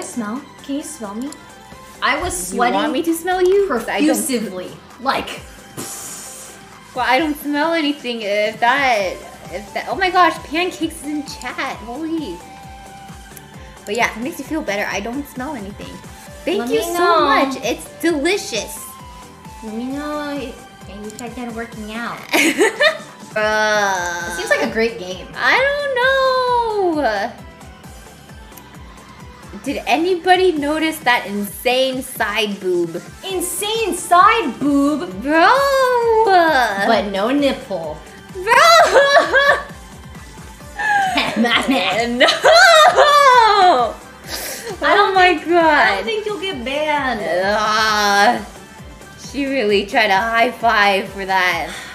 smell? Can you smell me? I was sweating. You want me to smell you? Profusively. Like. Well, I don't smell anything. If that. Oh my gosh, Pancakes is in chat. Holy. But yeah, if it makes you feel better, I don't smell anything. Thank you so much. It's delicious. Let me know if you tried kind of working out. It seems like a great game. I don't know. Did anybody notice that insane side boob? Insane side boob? Bro! But no nipple. Bro! Man. No! Oh my god. I don't think you'll get banned. She really tried a high five for that.